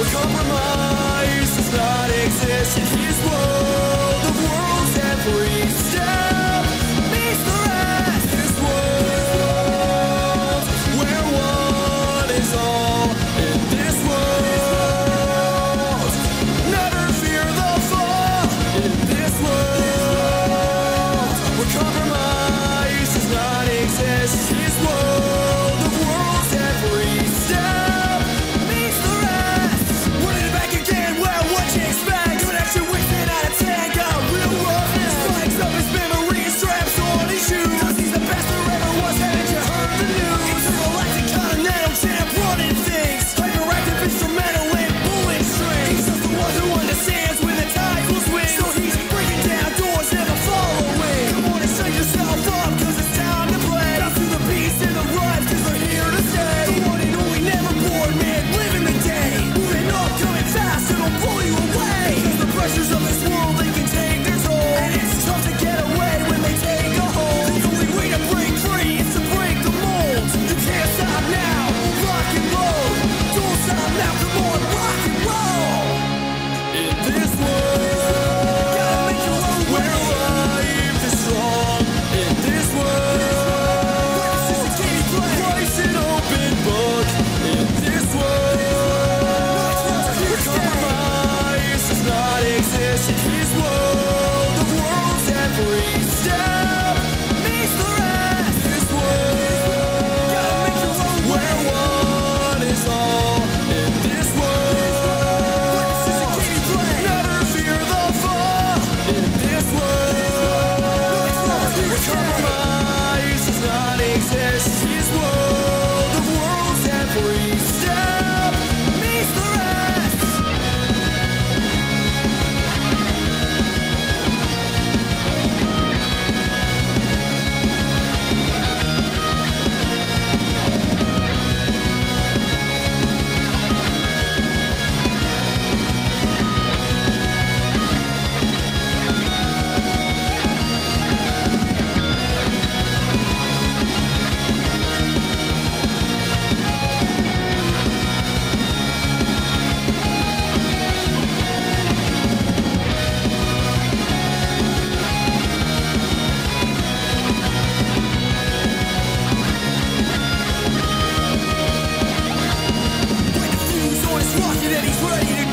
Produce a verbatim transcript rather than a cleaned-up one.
compromise does not exist in his world. The world's every step meets the rest. This world where one is all in this world. Never fear the fall in this world where compromise does not exist. His world, the world's every step meets the rest. Running it back again, well, what you expect? Doing extra weeks and out of ten, got real roughness. Spikes up his memory and straps on his shoes. Cause he's the best there ever was, haven't you heard the news? Intergalactic continental champ running things. Hyperactive instrumental and pulling strings. He's just the one who understands when the tide will swing. So he's breaking down doors, never following. Come on and shake yourself up, cause it's time to play. Out through the beast and the rhymes, cause they're here to stay. The one and only, never bored, man, living the day. Moving up, coming fast, it'll blow you away. Cause the pressures of this world, they can take their toll. And it's tough to get away when they take a hold. The only way to break free is to break the mold. You can't stop now, rock and roll. Don't stop now, come on, rock and roll. In this world, gotta make your own way. Where life is strong. In this world, life's an open book. In this world, where compromise does not exist. In his world, the world's every step meets the rest. This world, gotta make your own way. Where one is all. In this world, never fear the fall. In this world, where compromise does not exist. His world, the world's every step meets the rest. When the fuse on his rocket and he's ready to